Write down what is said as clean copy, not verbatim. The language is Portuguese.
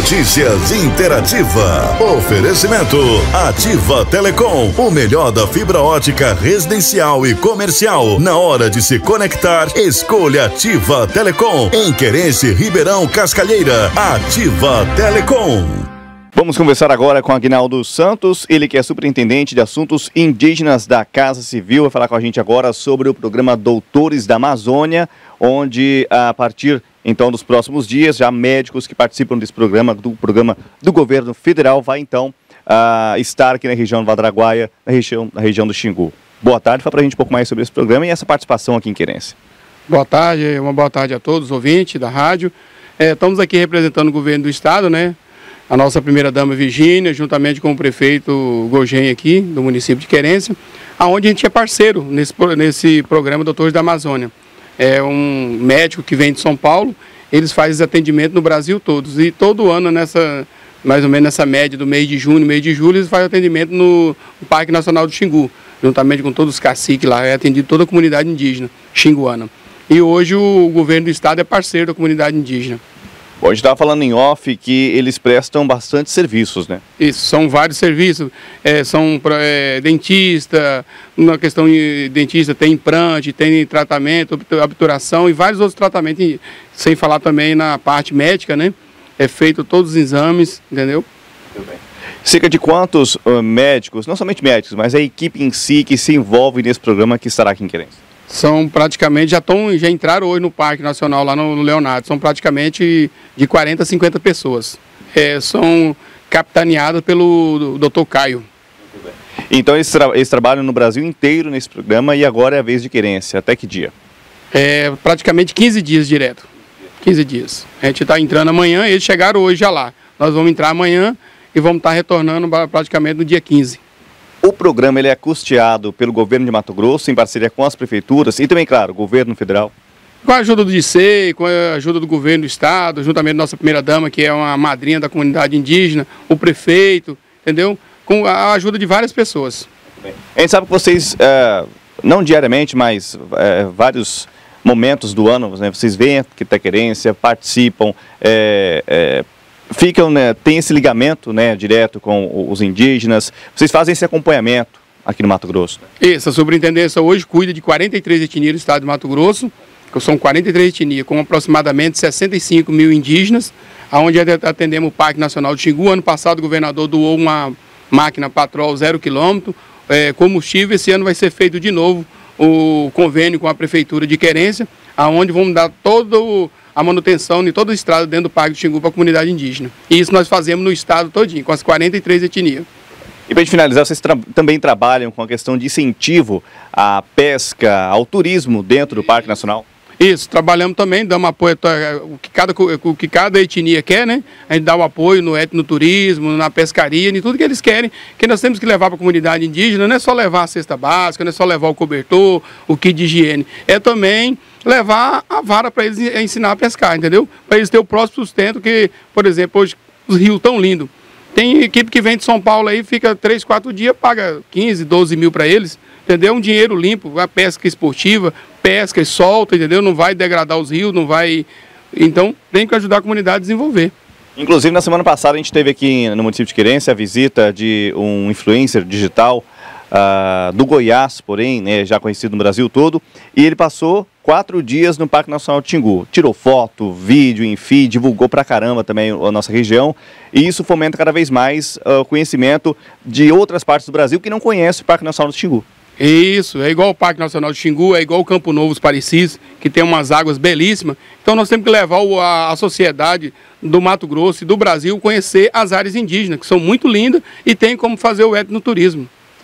Notícias interativa. Oferecimento Ativa Telecom. O melhor da fibra ótica residencial e comercial. Na hora de se conectar, escolha Ativa Telecom. Em Querência, Ribeirão, Cascalheira. Ativa Telecom. Vamos conversar agora com Aguinaldo Santos, ele que é superintendente de assuntos indígenas da Casa Civil, vai falar com a gente agora sobre o programa Doutores da Amazônia, onde a partir então dos próximos dias, já médicos que participam desse programa do governo federal, vai então estar aqui na região do Vadraguaia, na região do Xingu. Boa tarde, fala pra gente um pouco mais sobre esse programa e essa participação aqui em Querência. Boa tarde, uma boa tarde a todos os ouvintes da rádio. Estamos aqui representando o governo do estado, né? A nossa primeira-dama Virgínia, juntamente com o prefeito Gogem aqui, do município de Querência, aonde a gente é parceiro nesse programa Doutores da Amazônia. É um médico que vem de São Paulo, eles fazem atendimento no Brasil todos. E todo ano, mais ou menos nessa média do mês de junho, mês de julho, eles fazem atendimento no Parque Nacional do Xingu, juntamente com todos os caciques lá, é atendido toda a comunidade indígena xinguana. E hoje o governo do estado é parceiro da comunidade indígena. Bom, a gente estava falando em off que eles prestam bastante serviços, né? Isso, são vários serviços, dentista, na questão de dentista tem implante, tem tratamento, obturação e vários outros tratamentos, sem falar também na parte médica, né? É feito todos os exames, entendeu? Muito bem. Cerca de quantos médicos, não somente médicos, mas a equipe em si que se envolve nesse programa que estará aqui em Querência? São praticamente, já entraram hoje no Parque Nacional, lá no Leonardo, são praticamente de 40 a 50 pessoas. São capitaneadas pelo Dr. Caio. Então eles trabalham no Brasil inteiro nesse programa e agora é a vez de Querência. Até que dia? Praticamente 15 dias direto. 15 dias. A gente está entrando amanhã, eles chegaram hoje já lá. Nós vamos entrar amanhã e vamos estar retornando praticamente no dia 15. O programa ele é custeado pelo governo de Mato Grosso, em parceria com as prefeituras e também, claro, o governo federal? Com a ajuda do DICEI, com a ajuda do governo do estado, juntamente da nossa primeira-dama, que é uma madrinha da comunidade indígena, o prefeito, entendeu? Com a ajuda de várias pessoas. A gente sabe que vocês, não diariamente, mas vários momentos do ano, né, vocês vêm aqui da Querência, participam, ficam, né, tem esse ligamento, né, direto com os indígenas, vocês fazem esse acompanhamento aqui no Mato Grosso? Isso, a superintendência hoje cuida de 43 etnias do estado de Mato Grosso, que são 43 etnias, com aproximadamente 65 mil indígenas, onde atendemos o Parque Nacional do Xingu. Ano passado o governador doou uma máquina Patrol 0 km, combustível. Esse ano vai ser feito de novo o convênio com a Prefeitura de Querência, onde vamos dar toda a manutenção de toda a estrada dentro do Parque do Xingu para a comunidade indígena. E isso nós fazemos no estado todinho, com as 43 etnias. E para a gente finalizar, vocês também trabalham com a questão de incentivo à pesca, ao turismo dentro do Parque Nacional? Isso, trabalhamos também, damos apoio o que cada etnia quer, né? A gente dá o apoio no etnoturismo, na pescaria, em tudo que eles querem, que nós temos que levar para a comunidade indígena. Não é só levar a cesta básica, não é só levar o cobertor, o kit de higiene, é também levar a vara para eles ensinar a pescar, entendeu? Para eles terem o próprio sustento, que, por exemplo, hoje os rios tão lindos. Tem equipe que vem de São Paulo aí, fica 3, 4 dias, paga 15, 12 mil para eles, entendeu? Um dinheiro limpo, a pesca esportiva, pesca e solta, entendeu? Não vai degradar os rios, não vai... Então, tem que ajudar a comunidade a desenvolver. Inclusive, na semana passada, a gente teve aqui no município de Querência a visita de um influencer digital do Goiás, porém, né, já conhecido no Brasil todo, e ele passou 4 dias no Parque Nacional do Xingu. Tirou foto, vídeo, enfim, divulgou pra caramba também a nossa região, e isso fomenta cada vez mais o conhecimento de outras partes do Brasil que não conhecem o Parque Nacional do Xingu. Isso, é igual o Parque Nacional do Xingu, é igual o Campo Novo, os Parecis, que tem umas águas belíssimas. Então nós temos que levar a sociedade do Mato Grosso e do Brasil conhecer as áreas indígenas, que são muito lindas e tem como fazer o etnoturismo.